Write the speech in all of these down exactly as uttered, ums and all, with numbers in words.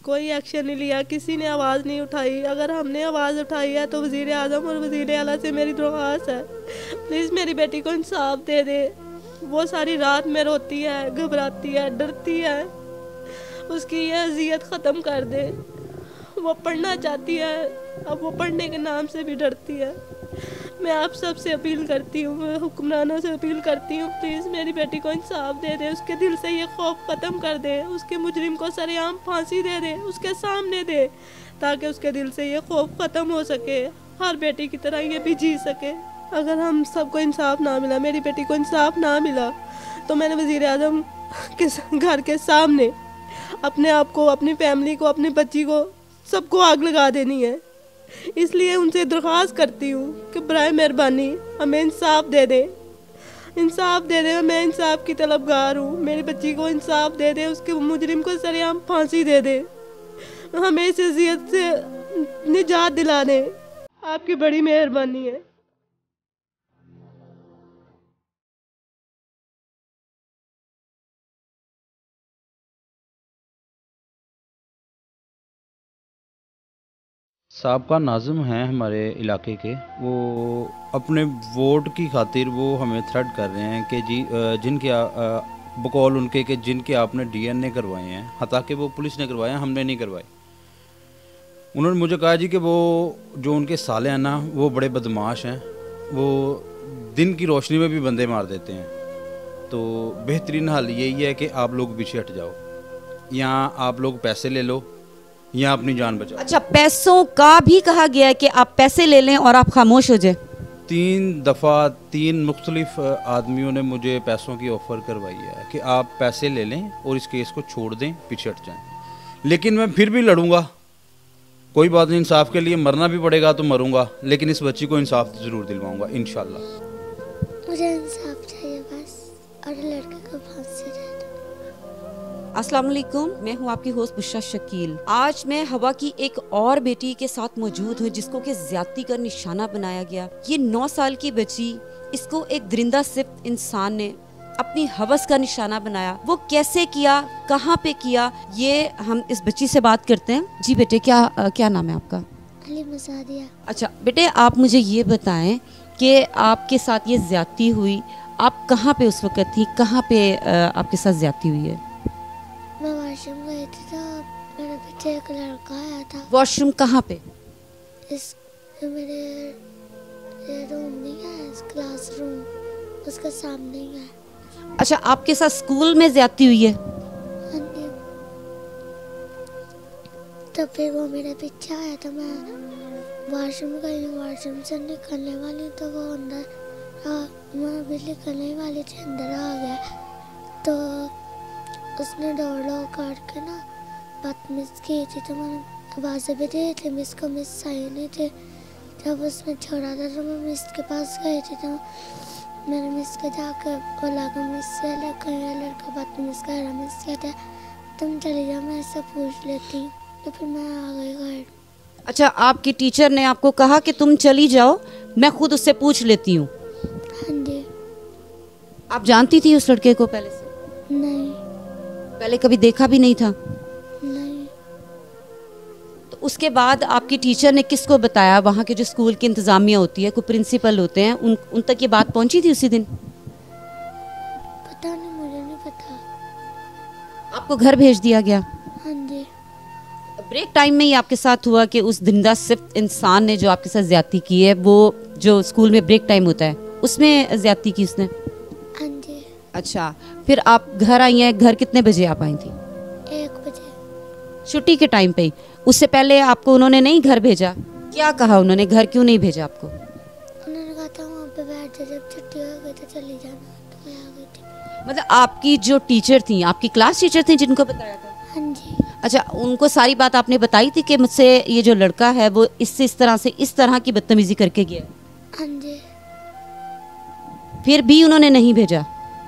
कोई एक्शन नहीं लिया, किसी ने आवाज़ नहीं उठाई। अगर हमने आवाज़ उठाई है तो वज़ीर आज़म और वज़ीर आला से मेरी दरख्वास्त है, प्लीज़ मेरी बेटी को इंसाफ दे दे। वो सारी रात में रोती है, घबराती है, डरती है, उसकी ये अज़ियत ख़त्म कर दे। वो पढ़ना चाहती है, अब वो पढ़ने के नाम से भी डरती है। मैं आप सब से अपील करती हूँ, मैं हुक्मरानों से अपील करती हूँ, प्लीज़ मेरी बेटी को इंसाफ दे दे, उसके दिल से ये खौफ ख़त्म कर दे, उसके मुजरिम को सरेआम फांसी दे दे, उसके सामने दे, ताकि उसके दिल से ये खौफ ख़त्म हो सके, हर बेटी की तरह ये भी जी सके। अगर हम सबको इंसाफ ना मिला, मेरी बेटी को इंसाफ ना मिला, तो मैंने वज़ीर आज़म के घर के सामने अपने आप को, अपनी फैमिली को, अपनी बच्ची को, सबको आग लगा देनी है। इसलिए उनसे दरख्वास्त करती हूँ कि बराए मेहरबानी हमें इंसाफ दे दे, इंसाफ दे दे। मैं इंसाफ की तलबगार हूँ, मेरी बच्ची को इंसाफ दे दे, उसके मुजरिम को सरेआम फांसी दे दे, हमें इस अज़ियत से निजात दिला दे। आपकी बड़ी मेहरबानी है। साबका नाज़िम हैं हमारे इलाके के, वो अपने वोट की खातिर वो हमें थ्रेट कर रहे हैं कि जी जिनके बकौल उनके कि जिनके आपने डीएनए करवाए हैं, हालांकि वो पुलिस ने करवाए हैं, हमने नहीं करवाए। उन्होंने मुझे कहा जी कि वो जो उनके साले हैं ना, वो बड़े बदमाश हैं, वो दिन की रोशनी में भी बंदे मार देते हैं। तो बेहतरीन हल यही है कि आप लोग पीछे हट जाओ, यहाँ आप लोग पैसे ले लो या अपनी जान बचाओ। अच्छा, पैसों का भी कहा गया है कि आप पैसे ले लें और आप खामोश हो जाए। तीन दफ़ा तीन मुख्तलिफ आदमियों ने मुझे पैसों की ऑफ़र करवाई है कि आप पैसे ले लें और इस केस को छोड़ दें, पीछे हट जाएं। लेकिन मैं फिर भी लड़ूंगा, कोई बात नहीं, इंसाफ के लिए मरना भी पड़ेगा तो मरूंगा, लेकिन इस बच्ची को इंसाफ ज़रूर दिलवाऊंगा इंशाल्लाह। मुझे इंसाफ चाहिए बस, और लड़के को फांसी दे दो। अस्सलाम वालेकुम, मैं हूँ आपकी होस्ट बुशरा शकील। आज मैं हवा की एक और बेटी के साथ मौजूद हूँ जिसको कि ज्यादती का निशाना बनाया गया। ये नौ साल की बच्ची, इसको एक दरिंदा सिफ्त इंसान ने अपनी हवस का निशाना बनाया। वो कैसे किया, कहाँ पे किया, ये हम इस बच्ची से बात करते हैं। जी बेटे, क्या आ, क्या नाम है आपका? अली मसादिया। अच्छा बेटे, आप मुझे ये बताएं कि आपके साथ ये ज्यादती हुई, आप कहाँ पे उस वक्त थी, कहाँ पे आपके साथ ज्यादती हुई है? मैं वॉशरूम गई थी तो मेरे पीछे एक लड़का आया था। वॉशरूम कहाँ पे? इस मेरे ये रूम नहीं है, इस क्लास रूम, उसके सामने ही है। अच्छा, आपके साथ स्कूल में ज्यादती हुई है? हाँ जी। तो फिर वो मेरे पीछे आया तो मैं वॉशरूम गई, वॉशरूम से निकलने वाली तो वो अंदर, मैं भी निकलने वाली थी, अंदर आ गया। तो उसने डोर लॉक करके ना बदतमीज़ी की थी, तो मैंने आवाज़ें भी दी थी, मिस को मिस आई नहीं थी। जब उसने छोड़ा था तो मैं मिस के पास गई थी, तो मैंने मिस को जाकर बोला कि मिस से लड़का लड़का बदतमीज़ कर रहा। मिस कहते तुम चली जाओ, मैं इससे पूछ लेती हूँ। तो फिर मैं आ गई घर। अच्छा, आपकी टीचर ने आपको कहा कि तुम चली जाओ, मैं खुद उससे पूछ लेती हूँ? हाँ जी। आप जानती थी उस लड़के को पहले से? नहीं। पहले कभी देखा भी नहीं था? नहीं। तो उसके बाद आपकी टीचर ने किसको बताया? वहाँ के जो स्कूल की इंतजामिया होती है, कोई प्रिंसिपल होते हैं, उन उन तक ये बात पहुँची थी उसी दिन? पता नहीं, मुझे नहीं पता। आपको घर भेज दिया गया? हाँ जी। ब्रेक टाइम में ही आपके साथ हुआ कि उस दरिंदा सिफ्त इंसान ने जो आपके साथ ज्यादती की है, वो जो स्कूल में ब्रेक टाइम होता है उसमें ज्यादती की उसने? हाँ जी। अच्छा, फिर आप घर आई हैं, घर कितने बजे आप आई थी? एक बजे। छुट्टी के टाइम पे ही? उससे पहले आपको उन्होंने नहीं घर भेजा? क्या कहा उन्होंने, घर क्यों नहीं भेजा आपको? उन्होंने कहा था वहाँ पे बैठ जा, जब छुट्टी हो गई तो चली जाना, तो मैं आ गई थी। मतलब आपकी जो टीचर थी, आपकी क्लास टीचर थी जिनको बताया था? हाँ जी। अच्छा, उनको सारी बात आपने बताई थी कि मुझसे ये जो लड़का है वो इससे इस तरह से इस तरह की बदतमीजी करके गया? हाँ जी। फिर भी उन्होंने नहीं भेजा?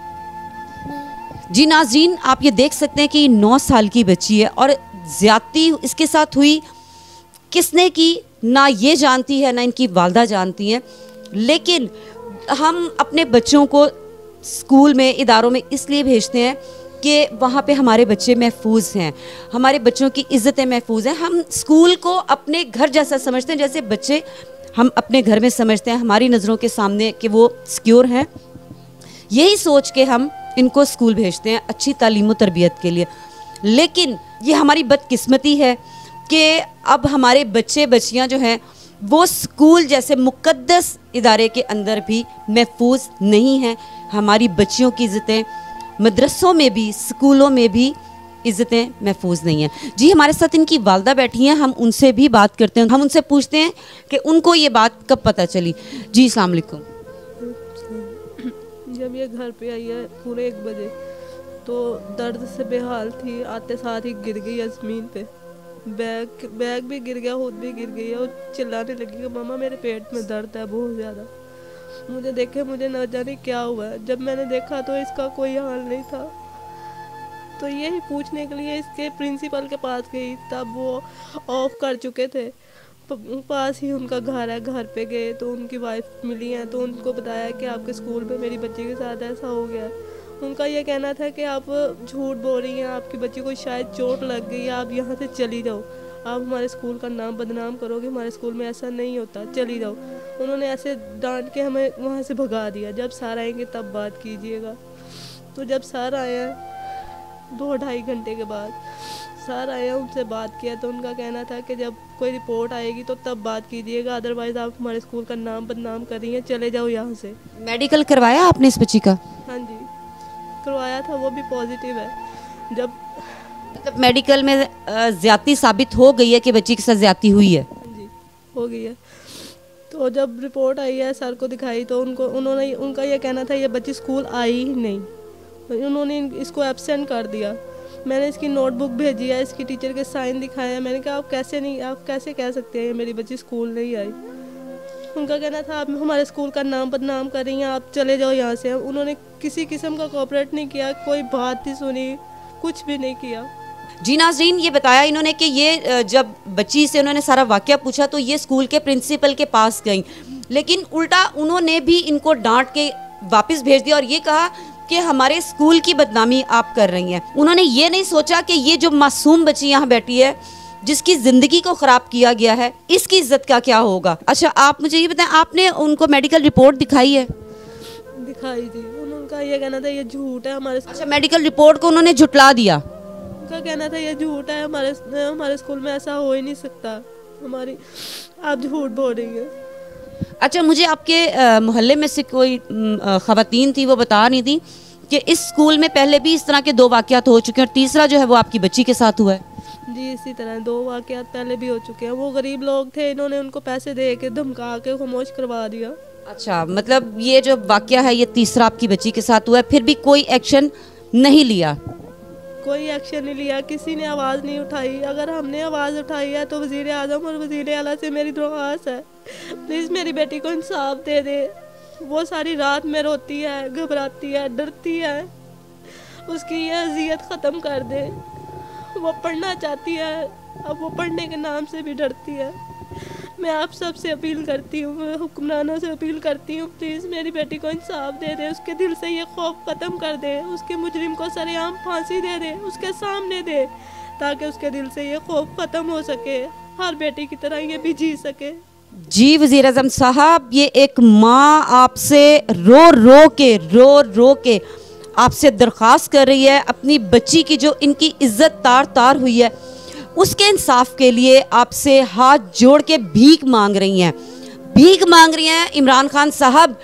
जी नाज़रीन, आप ये देख सकते हैं कि नौ साल की बच्ची है और ज्यादती इसके साथ हुई। किसने की ना ये जानती है, ना इनकी वालदा जानती हैं। लेकिन हम अपने बच्चों को स्कूल में, इदारों में इसलिए भेजते हैं कि वहाँ पे हमारे बच्चे महफूज हैं, हमारे बच्चों की इज़्ज़तें महफूज हैं। हम स्कूल को अपने घर जैसा समझते हैं, जैसे बच्चे हम अपने घर में समझते हैं, हमारी नज़रों के सामने कि वो सिक्योर हैं। यही सोच के हम इनको स्कूल भेजते हैं अच्छी तालीम व तरबियत के लिए। लेकिन ये हमारी बदकिस्मती है कि अब हमारे बच्चे बच्चियाँ जो हैं वो स्कूल जैसे मुक़द्दस इदारे के अंदर भी महफूज नहीं हैं। हमारी बच्चियों की इज़्ज़तें मदरसों में भी, स्कूलों में भी इज़्ज़तें महफूज नहीं हैं। जी, हमारे साथ इनकी वालदा बैठी हैं, हम उनसे भी बात करते हैं। हम उनसे पूछते हैं कि उनको ये बात कब पता चली। जी, अस्सलाम वालेकुम। जब ये घर पे आई है पूरे एक बजे, तो दर्द से बेहाल थी, आते साथ ही गिर गई है ज़मीन पे। बैग बैग भी गिर गया, खुद भी गिर गई है और चिल्लाने लगी कि मामा मेरे पेट में दर्द है बहुत ज़्यादा। मुझे देखे मुझे न जाने क्या हुआ है। जब मैंने देखा तो इसका कोई हाल नहीं था, तो यही पूछने के लिए इसके प्रिंसिपल के पास गई। तब वो ऑफ कर चुके थे, पास ही उनका घर है। घर पे गए तो उनकी वाइफ मिली हैं, तो उनको बताया कि आपके स्कूल में मेरी बच्ची के साथ ऐसा हो गया। उनका ये कहना था कि आप झूठ बोल रही हैं, आपकी बच्ची को शायद चोट लग गई है, आप यहाँ से चली जाओ, आप हमारे स्कूल का नाम बदनाम करोगे, हमारे स्कूल में ऐसा नहीं होता, चली जाओ। उन्होंने ऐसे डांट के हमें वहाँ से भगा दिया। जब सर आएंगे तब बात कीजिएगा। तो जब सर आए दो ढाई घंटे के बाद सर आए, उनसे बात किया तो उनका कहना था कि जब कोई रिपोर्ट आएगी तो तब बात कीजिएगा, अदरवाइज़ आप हमारे स्कूल का नाम बदनाम कर रही हैं, चले जाओ यहाँ से। मेडिकल करवाया आपने इस बच्ची का? हाँ जी, करवाया था, वो भी पॉजिटिव है। जब मतलब मेडिकल में ज़्यादती साबित हो गई है कि बच्ची के साथ ज़्यादती हुई है? हाँ जी, हो गई है। तो जब रिपोर्ट आई है सर को दिखाई तो उनको उन्होंने उनका ये कहना था ये बच्ची स्कूल आई ही नहीं, उन्होंने इसको एब्सेंट कर दिया। मैंने इसकी नोटबुक भेजी है, इसकी टीचर के साइन दिखाए हैं। मैंने कहा आप कैसे नहीं आप कैसे कह सकते हैं मेरी बच्ची स्कूल नहीं आई। उनका कहना था आप हमारे स्कूल का नाम बदनाम कर रही हैं, आप चले जाओ यहाँ से। उन्होंने किसी किस्म का कोऑपरेट नहीं किया, कोई बात नहीं सुनी, कुछ भी नहीं किया। जी नाज़रीन, ये बताया इन्होंने कि ये जब बच्ची से उन्होंने सारा वाक़या पूछा तो ये स्कूल के प्रिंसिपल के पास गई, लेकिन उल्टा उन्होंने भी इनको डांट के वापस भेज दिया और ये कहा कि हमारे स्कूल की बदनामी आप कर रही हैं। उन्होंने ये नहीं सोचा कि ये जो मासूम बच्ची यहाँ बैठी है जिसकी ज़िंदगी को ख़राब किया गया है, इसकी इज्जत का क्या होगा। अच्छा, आप मुझे ये बताएं, आपने उनको मेडिकल रिपोर्ट दिखाई है? दिखाई थी। उनका ये कहना था ये झूठ है हमारे। अच्छा, मेडिकल रिपोर्ट को उन्होंने झुटला दिया? उनका कहना था ये झूठ है, हमारे हमारे स्कूल में ऐसा हो ही नहीं सकता, हमारी आप झूठ बोल रही हैं। अच्छा, मुझे आपके मोहल्ले में से कोई ख़वातीन थी, वो बता रही थी कि इस स्कूल में पहले भी इस तरह के दो वाक़यात हो चुके हैं और तीसरा जो है वो आपकी बच्ची के साथ हुआ है। जी, इसी तरह दो वाक़यात पहले भी हो चुके हैं। वो गरीब लोग थे, इन्होंने उनको पैसे दे के धमका के खामोश करवा दिया। अच्छा, मतलब ये जो वाक़या है ये तीसरा आपकी बच्ची के साथ हुआ है, फिर भी कोई एक्शन नहीं लिया? कोई एक्शन नहीं लिया, किसी ने आवाज़ नहीं उठाई। अगर हमने आवाज़ उठाई है तो वज़ीर आज़म और वज़ीर आला से मेरी दरख्वास्त है, प्लीज़ मेरी बेटी को इंसाफ दे दे। वो सारी रात में रोती है, घबराती है, डरती है, उसकी ये अजियत ख़त्म कर दे। वो पढ़ना चाहती है, अब वो पढ़ने के नाम से भी डरती है। मैं आप सब से अपील करती हूँ, मैं हुक्मरानों से अपील करती हूँ, प्लीज़ मेरी बेटी को इंसाफ दे दे, उसके दिल से ये खौफ ख़त्म कर दे, उसके मुजरिम को सरेआम फांसी दे दे, उसके सामने दे, ताकि उसके दिल से ये खौफ ख़त्म हो सके, हर बेटी की तरह ये भी जी सके। जी वज़ीर आज़म साहब, ये एक माँ आपसे रो रो के रो रो के आपसे दरख्वास्त कर रही है, अपनी बच्ची की जो इनकी इज्जत तार तार हुई है उसके इंसाफ के लिए आपसे हाथ जोड़ के भीख मांग रही हैं, भीख मांग रही हैं। इमरान खान साहब,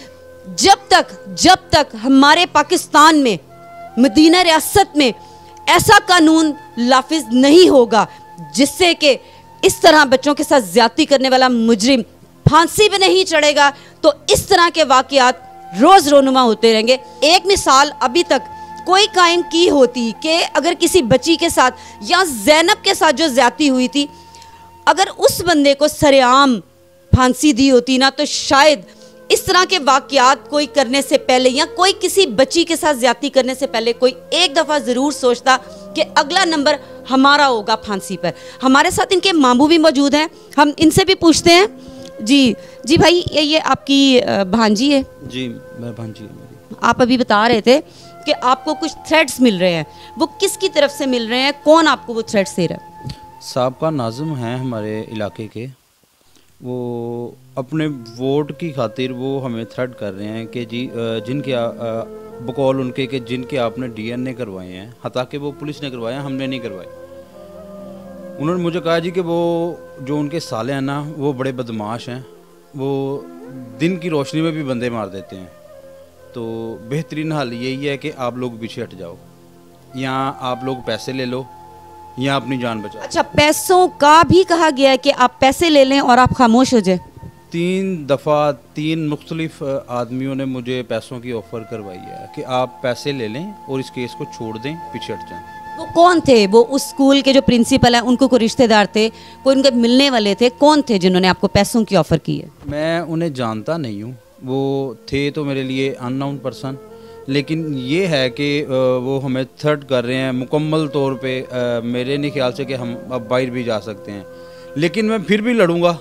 जब तक जब तक हमारे पाकिस्तान में मदीना रियासत में ऐसा कानून लाफिज नहीं होगा जिससे कि इस तरह बच्चों के साथ ज्यादती करने वाला मुजरिम फांसी पे नहीं चढ़ेगा, तो इस तरह के वाकयात रोज रोनुमा होते रहेंगे। एक मिसाल अभी तक कोई कायम की होती कि अगर किसी बच्ची के साथ या ज़ैनब के साथ जो ज्यादती हुई थी, अगर उस बंदे को सरेआम फांसी दी होती ना, तो शायद इस तरह के वाकयात कोई करने से पहले या कोई किसी बच्ची के साथ ज्यादती करने से पहले कोई एक दफ़ा ज़रूर सोचता कि अगला नंबर हमारा होगा फांसी पर। हमारे साथ इनके मामू भी मौजूद हैं, हम इनसे भी पूछते हैं। जी जी भाई, ये ये आपकी भांजी है? जी, मैं भांजी है मेरी। आप अभी बता रहे थे कि आपको कुछ थ्रेट्स मिल रहे हैं, वो किसकी तरफ से मिल रहे हैं, कौन आपको वो थ्रेट्स दे रहा है? साबका नाज़िम हैं हमारे इलाके के, वो अपने वोट की खातिर वो हमें थ्रेट कर रहे हैं कि जी जिनके बकौल उनके कि जिनके आपने डीएनए करवाए हैं, हालांकि वो पुलिस ने करवाए हैं, हमने नहीं करवाए। उन्होंने मुझे कहा जी कि वो जो उनके साले हैं ना, वो बड़े बदमाश हैं, वो दिन की रोशनी में भी बंदे मार देते हैं, तो बेहतरीन हल यही है कि आप लोग पीछे हट जाओ, या आप लोग पैसे ले लो या अपनी जान बचाओ। अच्छा, पैसों का भी कहा गया है कि आप पैसे ले लें और आप खामोश हो जाए? तीन दफ़ा तीन मुख्तलिफ आदमियों ने मुझे पैसों की ऑफ़र करवाई है कि आप पैसे ले लें और इस केस को छोड़ दें, पीछे हट जाएं। वो कौन थे? वो उस स्कूल के जो प्रिंसिपल हैं, उनको कोई रिश्तेदार थे, कोई उनके मिलने वाले थे? कौन थे जिन्होंने आपको पैसों की ऑफ़र की है? मैं उन्हें जानता नहीं हूँ, वो थे तो मेरे लिए अननोन पर्सन, लेकिन ये है कि वो हमें थ्रेट कर रहे हैं मुकम्मल तौर पे। मेरे नहीं ख्याल से कि हम अब बाहर भी जा सकते हैं, लेकिन मैं फिर भी लड़ूंगा,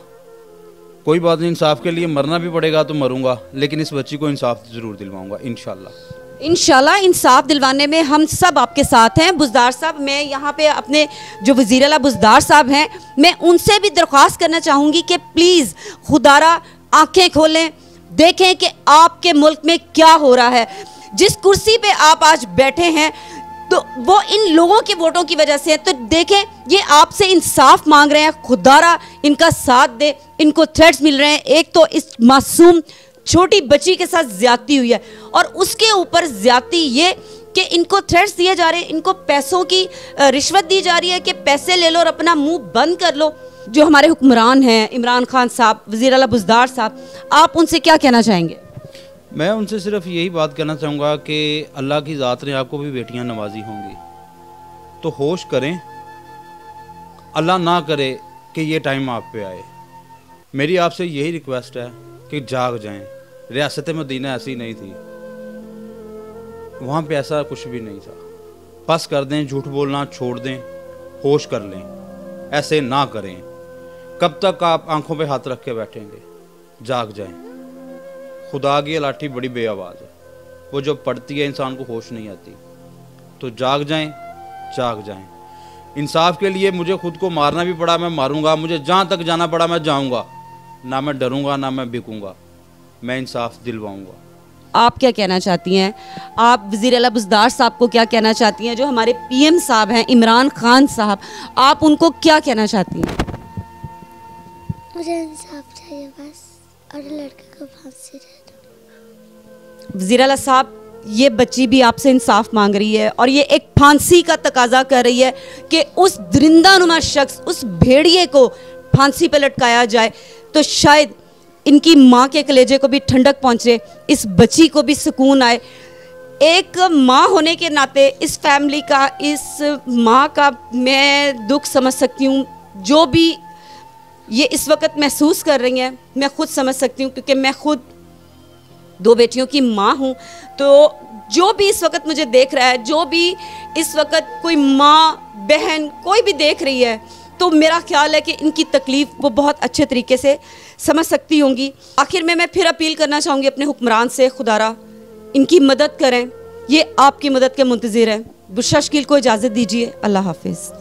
कोई बात नहीं, इंसाफ के लिए मरना भी पड़ेगा तो मरूंगा, लेकिन इस बच्ची को इंसाफ ज़रूर दिलवाऊंगा इंशाल्लाह। इंशाल्लाह इंसाफ दिलवाने में हम सब आपके साथ हैं। बुज़दार साहब, मैं यहाँ पे अपने जो वज़ीर आला बुज़दार साहब हैं, मैं उनसे भी दरख्वास्त करना चाहूँगी कि प्लीज़ खुदारा आंखें खोलें, देखें कि आपके मुल्क में क्या हो रहा है। जिस कुर्सी पे आप आज बैठे हैं तो वो इन लोगों के वोटों की वजह से है, तो देखें ये आपसे इंसाफ मांग रहे हैं, खुदारा इनका साथ दे। इनको थ्रेट्स मिल रहे हैं, एक तो इस मासूम छोटी बच्ची के साथ ज्यादती हुई है, और उसके ऊपर ज्यादती ये कि इनको थ्रेट्स दिए जा रहे हैं, इनको पैसों की रिश्वत दी जा रही है कि पैसे ले लो और अपना मुंह बंद कर लो। जो हमारे हुक्मरान हैं, इमरान खान साहब, वज़ीर आला बुज़दार साहब, आप उनसे क्या कहना चाहेंगे? मैं उनसे सिर्फ यही बात कहना चाहूँगा कि अल्लाह की ज़ात ने आपको भी बेटियां नवाजी होंगी, तो होश करें, अल्लाह ना करे कि ये टाइम आप पे आए। मेरी आपसे यही रिक्वेस्ट है कि जाग जाएं। रियासत मदीना ऐसी नहीं थी, वहाँ पे ऐसा कुछ भी नहीं था। बस कर दें, झूठ बोलना छोड़ दें, होश कर लें, ऐसे ना करें। कब तक आप आंखों पे हाथ रख के बैठेंगे? जाग जाएं। खुदा की लाठी बड़ी बेआवाज़ है, वो जब पड़ती है इंसान को होश नहीं आती। तो जाग जाएं, जाग जाएं। इंसाफ के लिए मुझे खुद को मारना भी पड़ा, मैं मारूंगा, मुझे जहाँ तक जाना पड़ा मैं जाऊंगा, ना मैं डरूंगा ना मैं बिकूंगा, मैं इंसाफ दिलवाऊंगा। आप क्या कहना चाहती हैं? आप वज़ीर आला बुज़दार साहब को क्या कहना चाहती हैं? जो हमारे पीएम साहब हैं, इमरान खान साहब, आप उनको क्या कहना चाहती हैं? मुझे इंसाफ चाहिए बस, और लड़के को फांसी दे दो। वज़ीर आला साहब, ये बच्ची भी आपसे इंसाफ मांग रही है और ये एक फांसी का तकाजा कर रही है कि उस दरिंदानुमा शख्स, उस भेड़िए को फांसी पर लटकाया जाए, तो शायद इनकी माँ के कलेजे को भी ठंडक पहुँचे, इस बच्ची को भी सुकून आए। एक माँ होने के नाते इस फैमिली का, इस माँ का मैं दुख समझ सकती हूँ। जो भी ये इस वक्त महसूस कर रही हैं, मैं खुद समझ सकती हूँ, क्योंकि मैं खुद दो बेटियों की माँ हूँ। तो जो भी इस वक्त मुझे देख रहा है, जो भी इस वक्त कोई माँ बहन कोई भी देख रही है, तो मेरा ख्याल है कि इनकी तकलीफ़ वो बहुत अच्छे तरीके से समझ सकती होंगी। आखिर में मैं फिर अपील करना चाहूँगी अपने हुक्मरान से, खुदारा इनकी मदद करें, ये आपकी मदद के मुंतज़िर हैं। बुशरा शकील को इजाज़त दीजिए। अल्लाह हाफिज़।